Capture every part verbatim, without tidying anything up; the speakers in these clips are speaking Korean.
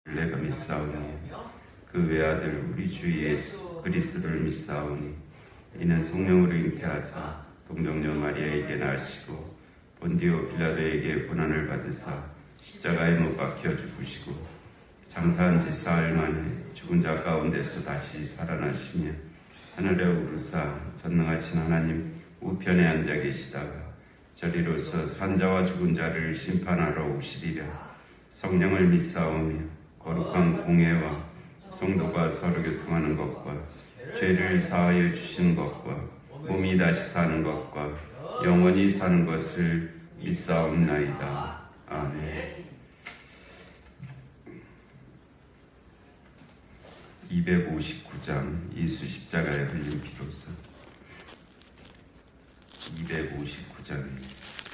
내가 믿사오니 그 외아들 우리 주 예수 그리스도를 믿사오니 이는 성령으로 잉태하사 동정녀 마리아에게 나시고 본디오 빌라도에게 고난을 받으사 십자가에 못 박혀 죽으시고 장사한 지 사흘 만에 죽은 자 가운데서 다시 살아나시며 하늘에 오르사 전능하신 하나님 우편에 앉아 계시다가 저리로서 산자와 죽은 자를 심판하러 오시리라. 성령을 믿사오며 거룩한 공회와 성도가 서로 교통하는 것과 죄를 사하여 주시는 것과 몸이 다시 사는 것과 영원히 사는 것을 믿사옵나이다. 아멘. 이백오십구 장 예수 십자가에 흘린 피로서. 이백오십구 장입니다.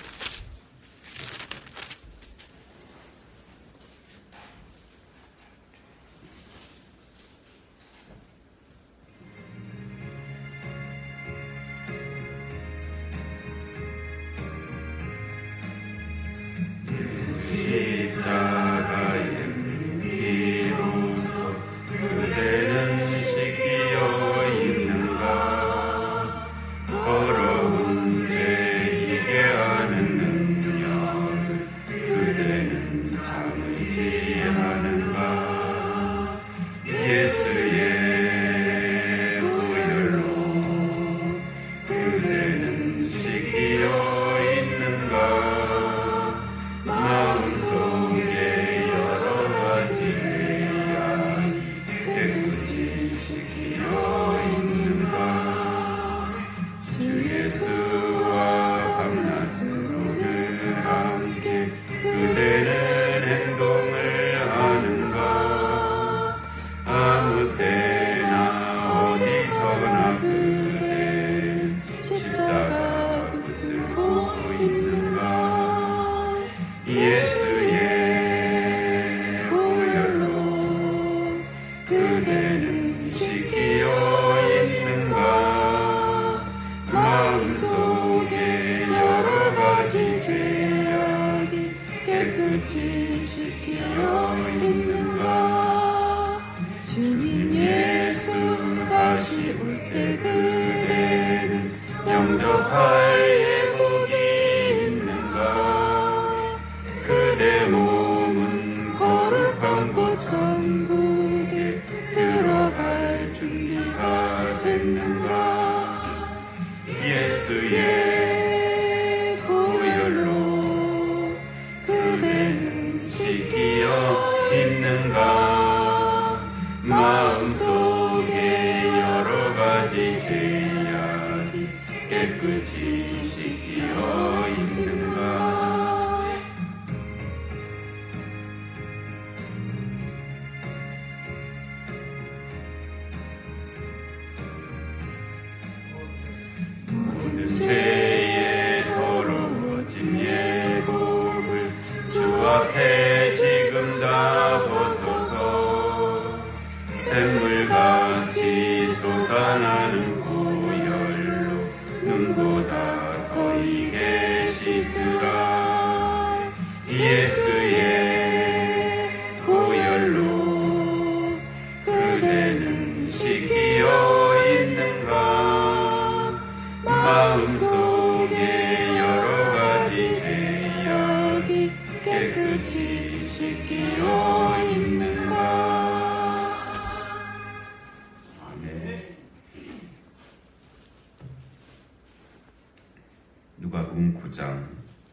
누가복음 구 장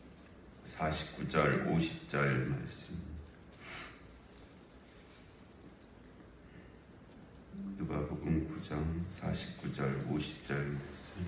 사십구 절 오십 절 말씀. 누가복음 구 장 사십구 절 오십 절 말씀.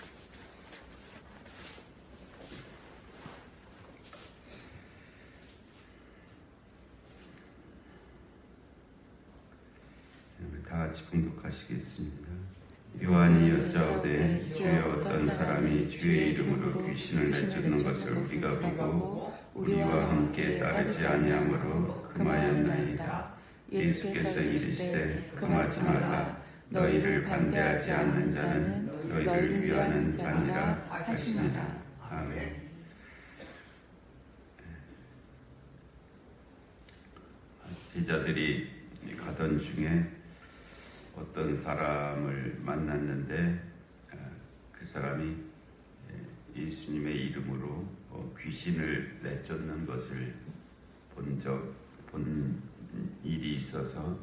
다 같이 봉독하시겠습니다. 요한이 여짜오되 주여 어떤 사람이 주의 이름으로 귀신을 내쫓는 것을 우리가 보고 우리와 함께 따르지 아니하므로 금하였나이다. 예수께서 이르시되 금하지 말라. 너희를 반대하지 않는 자는 너희를 위하는 자니라 하시니라. 아멘. 제자들이 가던 중에 어떤 사람을 만났는데 그 사람이 예수님의 이름으로 귀신을 내쫓는 것을 본 적, 본 일이 있어서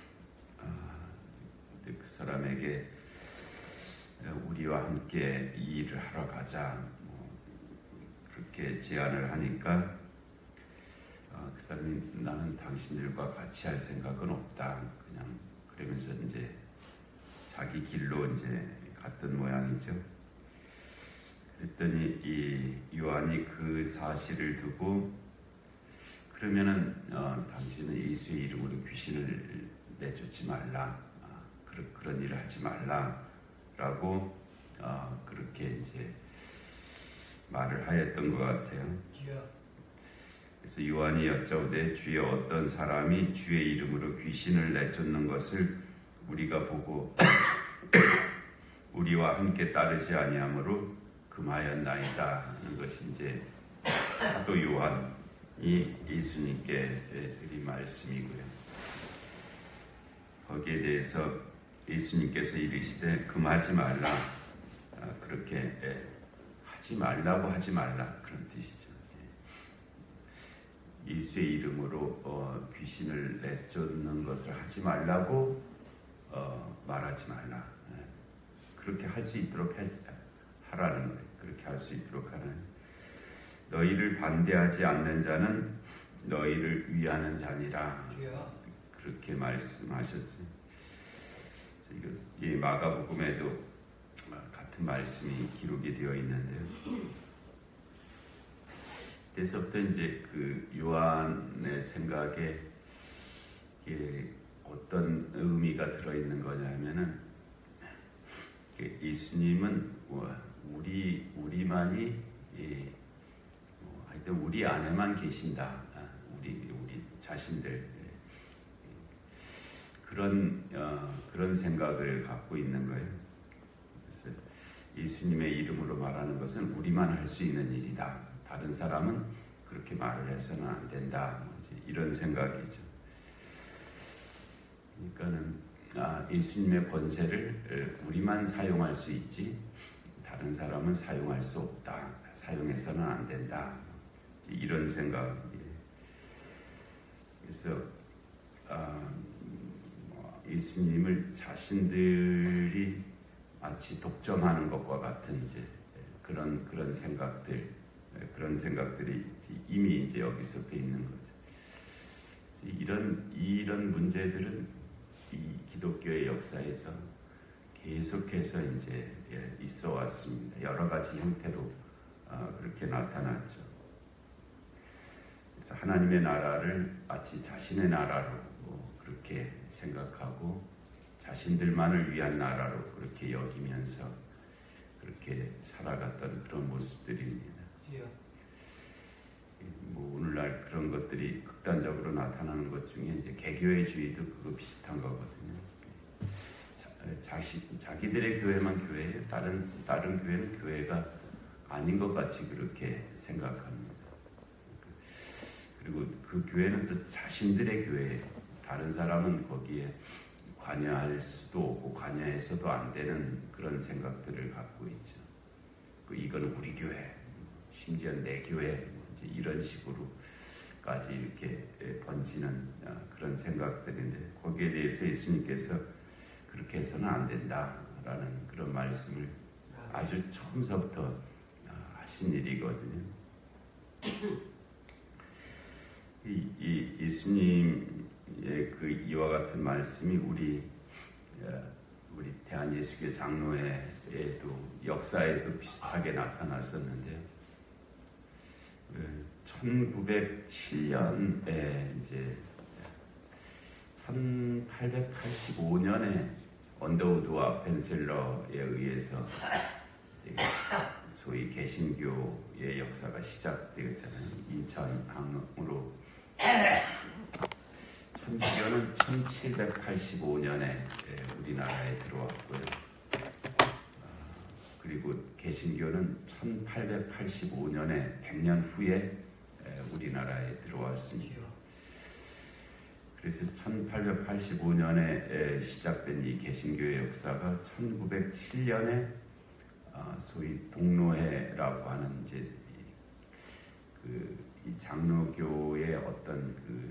그 사람에게 우리와 함께 이 일을 하러 가자 그렇게 제안을 하니까 그 사람이 나는 당신들과 같이 할 생각은 없다 그냥 그러면서 이제 자기 길로 이제 갔던 모양이죠. 그랬더니 이 요한이 그 사실을 두고 그러면은 어, 당신은 예수의 이름으로 귀신을 내쫓지 말라 어, 그런 그런 일을 하지 말라라고 어, 그렇게 이제 말을 하였던 것 같아요. 그래서 요한이 여쭤오되 주여 어떤 사람이 주의 이름으로 귀신을 내쫓는 것을 우리가 보고 우리와 함께 따르지 아니하므로 금하였나이다 하는 것이 이제 사도 요한이 예수님께 드린 말씀이고요. 거기에 대해서 예수님께서 이르시되 금하지 말라 그렇게 하지 말라고 하지 말라 그런 뜻이죠. 예수의 이름으로 어, 귀신을 내쫓는 것을 하지 말라고 어, 말하지 말라. 그렇게 할 수 있도록 해, 하라는 거예요. 그렇게 할 수 있도록 하는. 너희를 반대하지 않는 자는 너희를 위하는 자니라. 그렇게 말씀하셨어요. 이 마가복음에도 같은 말씀이 기록이 되어 있는데요. 그때서부터 이제 그 요한의 생각에 이게 어떤 의미가 들어있는 거냐면은 예수님은 우리 우리만이 예, 하여튼 우리 안에만 계신다. 우리 우리 자신들 예, 그런 어, 그런 생각을 갖고 있는 거예요. 그래서 예수님의 이름으로 말하는 것은 우리만 할 수 있는 일이다. 다른 사람은 그렇게 말을 해서는 안 된다. 이런 생각이죠. 그러니까는 아, 예수님의 권세를 우리만 사용할 수 있지 다른 사람은 사용할 수 없다. 사용해서는 안 된다. 이런 생각이에요. 그래서 아, 예수님을 자신들이 마치 독점하는 것과 같은 이제 그런 그런 생각들. 그런 생각들이 이미 이제 여기서부터 있는 거죠. 이런 이런 문제들은 이 기독교의 역사에서 계속해서 이제 있어 왔습니다. 여러 가지 형태로 그렇게 나타났죠. 그래서 하나님의 나라를 마치 자신의 나라로 그렇게 생각하고 자신들만을 위한 나라로 그렇게 여기면서 그렇게 살아갔던 그런 모습들입니다. 뭐 오늘날 그런 것들이 극단적으로 나타나는 것 중에 이제 개교회주의도 그거 비슷한 거거든요. 자, 자시, 자기들의 교회만 교회예요. 다른 다른 교회는 교회가 아닌 것 같이 그렇게 생각합니다. 그리고 그 교회는 또 자신들의 교회예요. 다른 사람은 거기에 관여할 수도 없고 관여해서도 안 되는 그런 생각들을 갖고 있죠. 그 이거는 우리 교회. 심지어 내 교회 이제 이런 식으로까지 이렇게 번지는 그런 생각들인데 거기에 대해서 예수님께서 그렇게 해서는 안 된다라는 그런 말씀을 아주 처음서부터 하신 일이거든요. 이, 이 예수님의 그 이와 같은 말씀이 우리 우리 대한예수교 장로회에도 역사에도 비슷하게 나타났었는데요. 천구백칠 년에 이제 천팔백팔십오 년에 언더우드와 펜셀러에 의해서 이제 소위 개신교의 역사가 시작되었잖아요. 인천항으로 천주교는 천칠백팔십오 년에 우리나라에 들어왔고요. 그리고 개신교는 천팔백팔십오 년에 백 년 후에 우리나라에 들어왔습니다. 그래서 천팔백팔십오 년에 시작된 이 개신교의 역사가 천구백칠 년에 소위 동로회라고 하는 이제 그 이 장로교의 어떤 그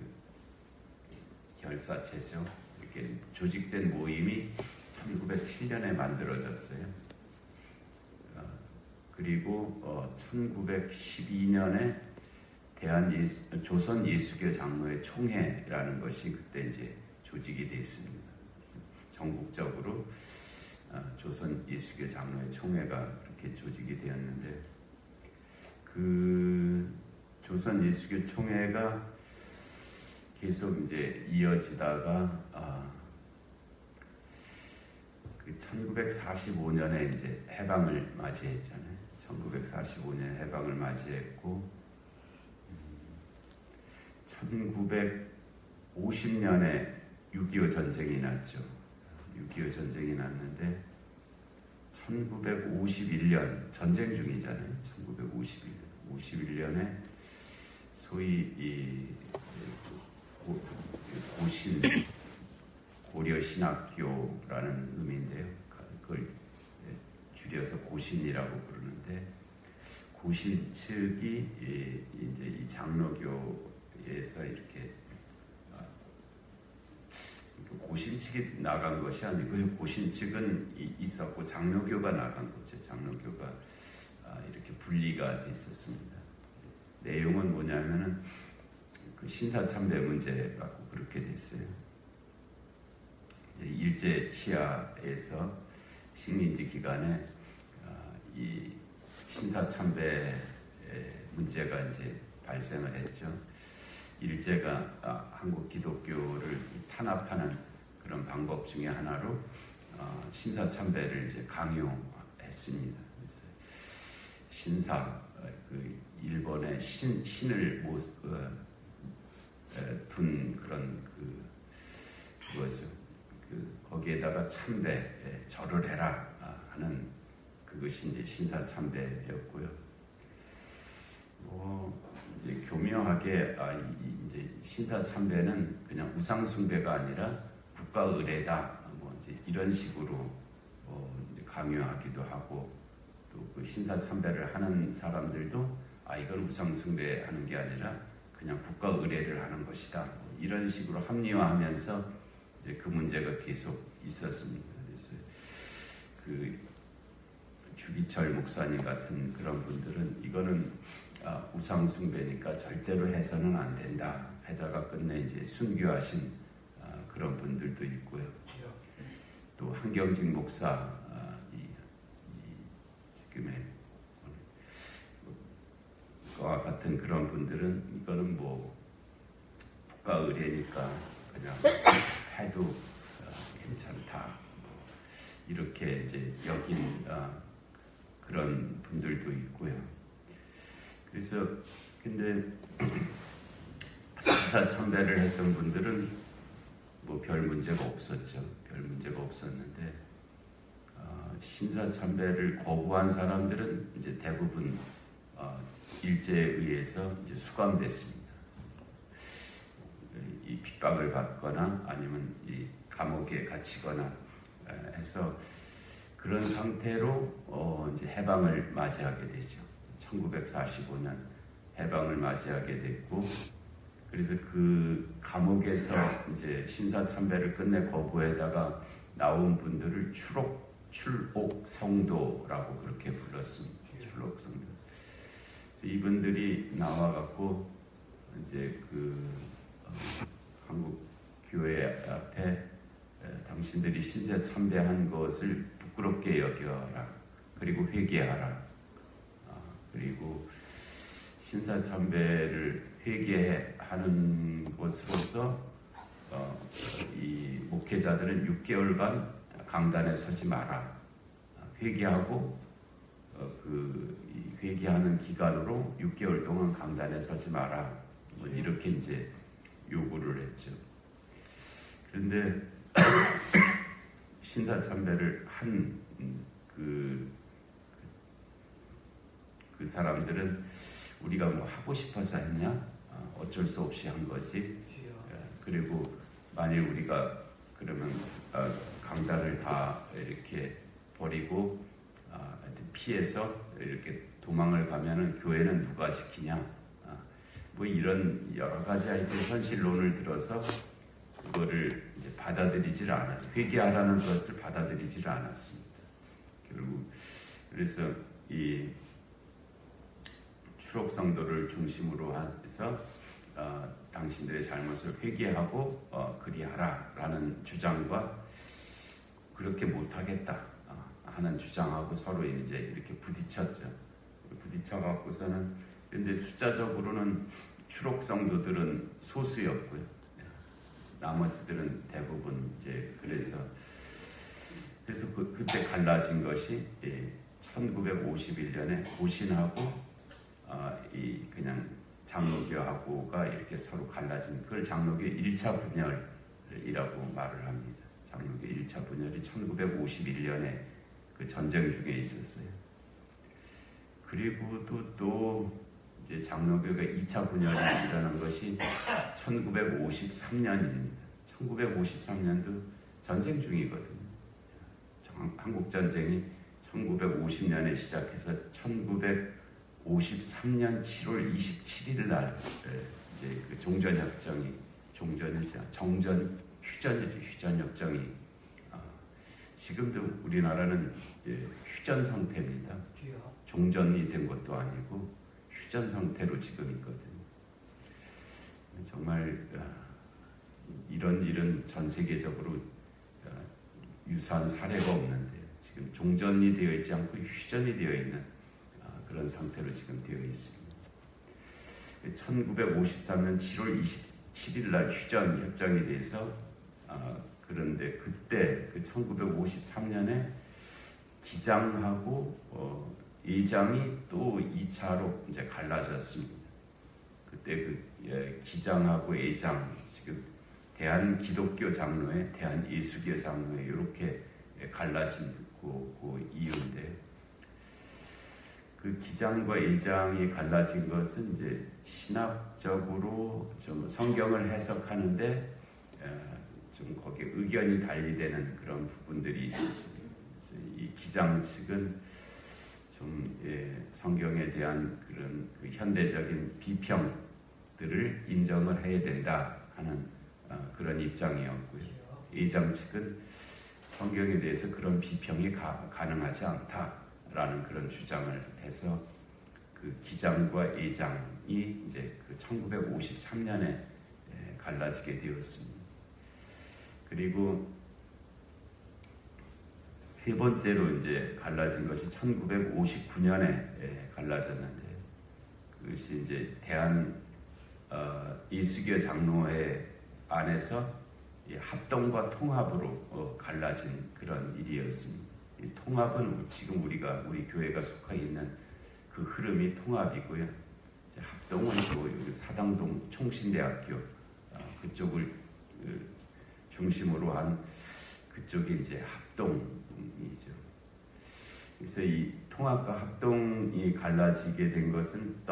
결사체죠. 이렇게 조직된 모임이 천구백칠 년에 만들어졌어요. 그리고 어, 천구백십이 년에 대한 예수, 조선 예수교 장로회 총회라는 것이 그때 이제 조직이 됐습니다. 전국적으로 어, 조선 예수교 장로회 총회가 그렇게 조직이 되었는데, 그 조선 예수교 총회가 계속 이제 이어지다가 아, 그 천구백사십오 년에 이제 해방을 맞이했잖아요. 천구백사십오 년 해방을 맞이했고, 천구백오십 년에 육이오 전쟁이 났죠. 육이오 전쟁이 났는데 천구백오십일 년 전쟁 중이잖아요. 천구백오십일 년에 소위 이 고, 고신 고려신학교라는 의미인데요. 그걸 줄여서 고신이라고 부르는데, 고신 측이 이제 이 장로교에서 이렇게 고신 측이 나간 것이 아니고, 고신 측은 있었고 장로교가 나간 거죠. 장로교가 이렇게 분리가 있었습니다. 내용은 뭐냐면은 그 신사참배 문제 갖고 그렇게 됐어요. 일제 치하에서 식민지 기간에 이 신사참배 문제가 이제 발생을 했죠. 일제가 한국 기독교를 탄압하는 그런 방법 중에 하나로 신사참배를 이제 강요했습니다. 그래서 신사, 그 일본의 신, 신을 못, 어, 둔 그런 그 그거죠. 그 거기에다가 참배, 절을 해라 하는 그것이 이제 신사참배였고요. 뭐 이제 교묘하게 아, 이제 신사참배는 그냥 우상숭배가 아니라 국가의례다, 뭐 이제 이런 식으로 어, 이제 강요하기도 하고, 또 그 신사참배를 하는 사람들도 아 이건 우상숭배하는 게 아니라 그냥 국가의례를 하는 것이다, 뭐 이런 식으로 합리화하면서 이제 그 문제가 계속 있었습니다. 그래서 그 주기철 목사님 같은 그런 분들은 이거는 아, 우상숭배니까 절대로 해서는 안 된다 하다가 끝내 이제 순교하신 아, 그런 분들도 있고요. 또 한경직 목사 아, 이, 이 지금의 과 같은 그런 분들은 이거는 뭐 국가 의례니까 그냥 해도 어, 괜찮다, 뭐 이렇게 이제 여긴 어, 그런 분들도 있고요. 그래서 근데 신사참배를 했던 분들은 뭐 별 문제가 없었죠. 별 문제가 없었는데 어, 신사참배를 거부한 사람들은 이제 대부분 어, 일제에 의해서 이제 수감됐습니다. 이 핍박을 받거나 아니면 이 감옥에 갇히거나 해서 그런 상태로 어 이제 해방을 맞이하게 되죠. 천구백사십오 년 해방을 맞이하게 됐고, 그래서 그 감옥에서 이제 신사참배를 끝내 거부에다가 나온 분들을 출옥 출옥 성도라고 그렇게 불렀습니다. 출옥 성도. 이분들이 나와갖고 이제 그 어, 한국 교회 앞에 에, 당신들이 신사 참배한 것을 부끄럽게 여겨라. 그리고 회개하라. 어, 그리고 신사 참배를 회개하는 것으로서 어, 이 목회자들은 육 개월간 강단에 서지 마라. 회개하고 어, 그 회개하는 기간으로 육 개월 동안 강단에 서지 마라. 뭐 이렇게 이제 요구를 했죠. 그런데 신사참배를 한 그 그 사람들은 우리가 뭐 하고 싶어서 했냐? 어쩔 수 없이 한 거지. 그리고 만일 우리가 그러면 어, 강단을 다 이렇게 버리고 어, 피해서 이렇게 도망을 가면은 교회는 누가 지키냐? 어, 뭐 이런 여러 가지 하여튼 현실론을 들어서 그거를 이제 받아들이질 않았죠. 회개하라는 것을 받아들이질 않았습니다. 결국 그래서 이 추록 성도를 중심으로 해서 어, 당신들의 잘못을 회개하고 어, 그리하라라는 주장과 그렇게 못하겠다 어, 하는 주장하고 서로 이제 이렇게 부딪혔죠. 부딪혀 갖고서는 근데 숫자적으로는 추록 성도들은 소수였고요. 나머지들은 대부분 이제 그래서 그래서 그, 그때 갈라진 것이 예, 천구백오십일 년에 고신하고 어, 이 그냥 장로교하고가 이렇게 서로 갈라진 그걸 장로교 일 차 분열이라고 말을 합니다. 장로교 일 차 분열이 천구백오십일 년에 그 전쟁 중에 있었어요. 그리고 또, 또 이제 장로교가 이 차 분열이 일어난 것이 천구백오십삼 년입니다. 천구백오십삼 년도 전쟁 중이거든요. 한국전쟁이 천구백오십 년에 시작해서 천구백오십삼 년 칠월 이십칠일 날 이제 그 종전협정이 종전이죠. 정전 휴전이죠. 휴전협정이 어, 지금도 우리나라는 예, 휴전 상태입니다. 종전이 된 것도 아니고 휴전 상태로 지금 있거든요. 정말 어, 이런 일은 전 세계적으로 어, 유사한 사례가 없는데 지금 종전이 되어 있지 않고 휴전이 되어 있는 어, 그런 상태로 지금 되어 있습니다. 천구백오십삼 년 칠월 이십칠일 날 휴전 협정에 대해서 어, 그런데 그때 그 천구백오십삼 년에 기장하고 어, 의장이 또 이 차로 이제 갈라졌습니다. 그때 그 예, 기장하고 의장 지금 대한 기독교 장로회, 대한 예수교 장로회 이렇게 갈라진 그, 그 이유인데 그 기장과 의장이 갈라진 것은 이제 신학적으로 좀 성경을 해석하는데 좀 거기에 의견이 달리되는 그런 부분들이 있었습니다. 그래서 이 기장 측은 좀 예, 성경에 대한 그런 그 현대적인 비평들을 인정을 해야 된다 하는 어, 그런 입장이었고요. 의장 측은 성경에 대해서 그런 비평이 가, 가능하지 않다라는 그런 주장을 해서 그 기장과 의장이 이제 그 천구백오십삼 년에 예, 갈라지게 되었습니다. 그리고 세 번째로 이제 갈라진 것이 천구백오십구 년에 예, 갈라졌는데 그것이 이제 대한 어, 예수교 장로회 안에서 이 합동과 통합으로 어, 갈라진 그런 일이었습니다. 이 통합은 지금 우리가 우리 교회가 속해 있는 그 흐름이 통합이고요. 이제 합동은 또 사당동 총신대학교 어, 그쪽을 그, 중심으로 한 그쪽이 이제 합동이죠. 그래서 이 통합과 합동이 갈라지게 된 것은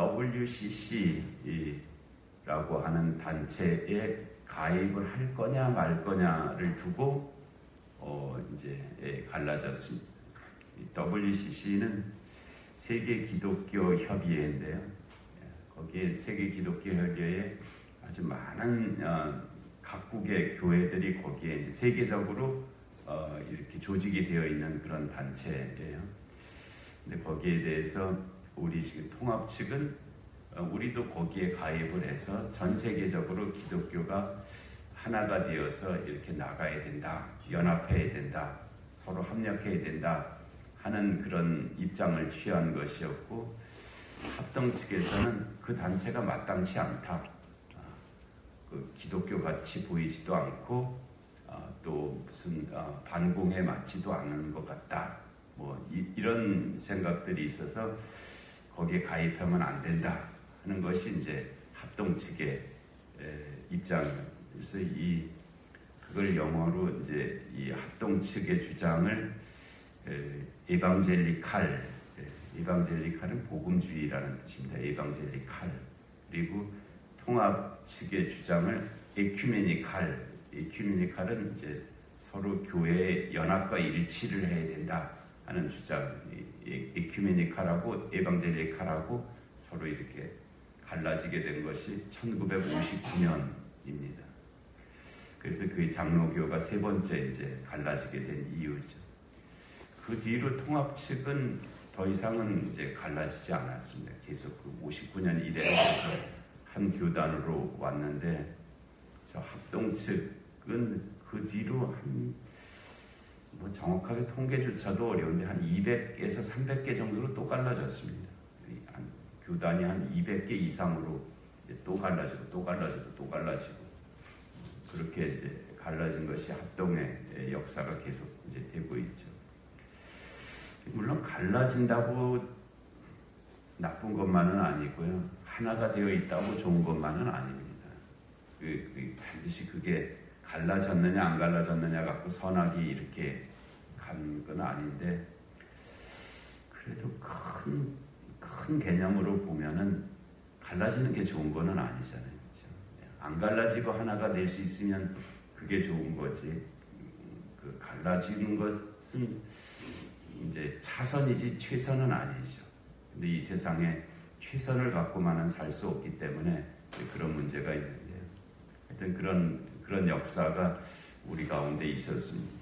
더블유씨씨라고 하는 단체에 가입을 할 거냐 말 거냐를 두고 어 이제 예, 갈라졌습니다. 이 더블유씨씨는 세계 기독교 협의회인데요. 거기에 세계 기독교 협의회에 아주 많은 어, 각국의 교회들이 거기에 이제 세계적으로 어, 이렇게 조직이 되어 있는 그런 단체예요. 근데 거기에 대해서 우리 지금 통합 측은 어, 우리도 거기에 가입을 해서 전 세계적으로 기독교가 하나가 되어서 이렇게 나가야 된다, 연합해야 된다, 서로 합력해야 된다 하는 그런 입장을 취한 것이었고 합동 측에서는 그 단체가 마땅치 않다. 그 기독교 같이 보이지도 않고 어, 또 무슨 어, 반공에 맞지도 않는 것 같다. 뭐 이, 이런 생각들이 있어서 거기에 가입하면 안 된다 하는 것이 이제 합동 측의 에, 입장이에요. 그래서 이 그걸 영어로 이제 이 합동 측의 주장을 에, 에방젤리칼, 에, 에방젤리칼은 복음주의라는 뜻입니다. 에방젤리칼. 그리고 통합 측의 주장을 에큐메니칼 에큐메니칼은 이제 서로 교회의 연합과 일치를 해야 된다 하는 주장. 에큐메니칼하고 에반젤리칼하고 서로 이렇게 갈라지게 된 것이 천구백오십구 년입니다. 그래서 그 장로교가 세 번째 이제 갈라지게 된 이유죠. 그 뒤로 통합 측은 더 이상은 이제 갈라지지 않았습니다. 계속 그 오십구 년 이래로 한 교단으로 왔는데, 저 합동 측은 그 뒤로 한 뭐 정확하게 통계조차도 어려운데 한 이백 개에서 삼백 개 정도로 또 갈라졌습니다. 한 교단이 한 이백 개 이상으로 이제 또 갈라지고 또 갈라지고 또 갈라지고 그렇게 이제 갈라진 것이 합동의 역사가 계속 이제 되고 있죠. 물론 갈라진다고 나쁜 것만은 아니고요, 하나가 되어 있다고 좋은 것만은 아닙니다. 그, 그 반드시 그게 갈라졌느냐 안 갈라졌느냐 갖고 선악이 이렇게 간 건 아닌데, 그래도 큰, 큰 개념으로 보면은 갈라지는 게 좋은 거는 아니잖아요. 그렇죠? 안 갈라지고 하나가 될 수 있으면 그게 좋은 거지. 그 갈라지는 것은 이제 차선이지 최선은 아니죠. 근데 이 세상에 최선을 갖고만은 살 수 없기 때문에 그런 문제가 있는데요. 하여튼 그런 그런 역사가 우리 가운데 있었습니다.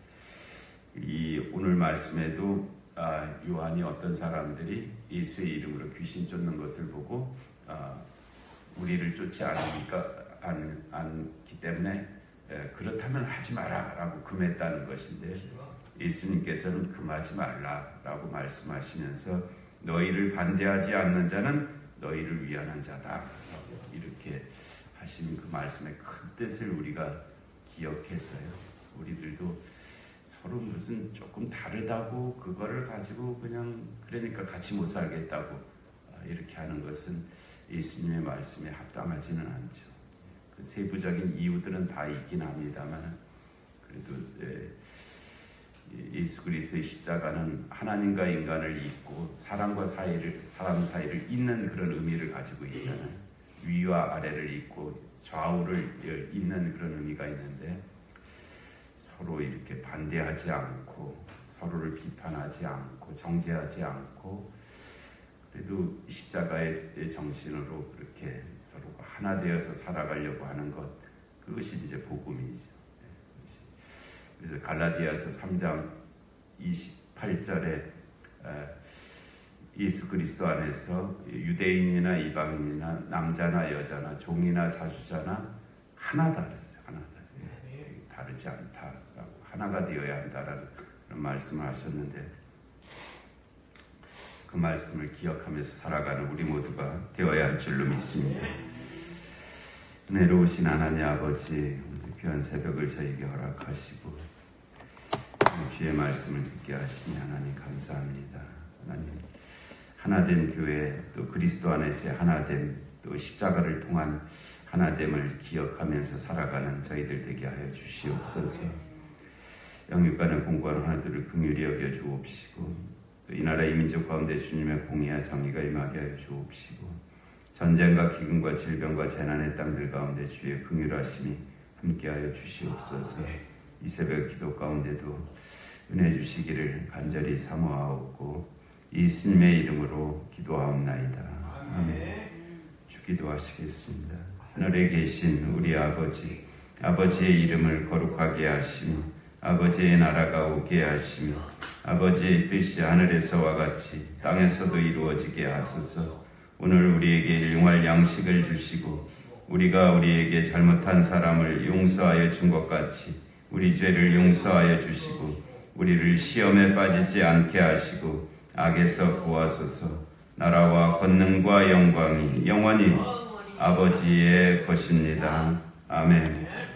이 오늘 말씀에도 아, 요한이 어떤 사람들이 예수의 이름으로 귀신 쫓는 것을 보고 아, 우리를 쫓지 않으니까 안, 않기 때문에 에, 그렇다면 하지 마라라고 금했다는 것인데, 예수님께서는 금하지 말라라고 말씀하시면서 너희를 반대하지 않는 자는 너희를 위하는 자다 이렇게 하신 그 말씀의 큰 뜻을 우리가 기억했어요. 우리들도 서로 무슨 조금 다르다고 그거를 가지고 그냥 그러니까 같이 못 살겠다고 이렇게 하는 것은 예수님의 말씀에 합당하지는 않죠. 그 세부적인 이유들은 다 있긴 합니다만, 그래도 예수 그리스도의 십자가는 하나님과 인간을 잇고 사람과 사이를 사람 사이를 잇는 그런 의미를 가지고 있잖아요. 위와 아래를 잇고 좌우를 잇는 그런 의미가 있는데, 서로 이렇게 반대하지 않고 서로를 비판하지 않고 정죄하지 않고 그래도 십자가의 정신으로 그렇게 서로가 하나 되어서 살아가려고 하는 것, 그것이 이제 복음이죠. 그래서 갈라디아서 삼 장 이십팔 절에 예수 그리스도 안에서 유대인이나 이방인이나 남자나 여자나 종이나 자주자나 하나다 그랬어요. 하나다. 다르지 않다라고, 하나가 되어야 한다라는 그런 말씀을 하셨는데, 그 말씀을 기억하면서 살아가는 우리 모두가 되어야 할 줄로 믿습니다. 은혜로우신 하나님 아버지, 귀한 새벽을 저에게 허락하시고 주의 말씀을 듣게 하시니 하나님 감사합니다. 하나님, 하나된 교회, 또 그리스도 안에서의 하나됨, 또 십자가를 통한 하나됨을 기억하면서 살아가는 저희들 되게 하여 주시옵소서. 영육간의 공고한 하나들을 긍휼히 여겨 주옵시고, 또 이 나라 이 민족 가운데 주님의 공의와 정의가 임하게 하여 주옵시고, 전쟁과 기근과 질병과 재난의 땅들 가운데 주의 긍휼하심이 함께하여 주시옵소서. 이 새벽 기도 가운데도 은혜 주시기를 간절히 사모하옵고 예수님의 이름으로 기도하옵나이다. 아멘. 주 기도하시겠습니다. 하늘에 계신 우리 아버지, 아버지의 이름을 거룩하게 하시며 아버지의 나라가 오게 하시며 아버지의 뜻이 하늘에서와 같이 땅에서도 이루어지게 하소서. 오늘 우리에게 일용할 양식을 주시고 우리가 우리에게 잘못한 사람을 용서하여 준 것 같이 우리 죄를 용서하여 주시고 우리를 시험에 빠지지 않게 하시고 악에서 구하소서. 나라와 권능과 영광이 영원히 아버지의 것입니다. 아멘.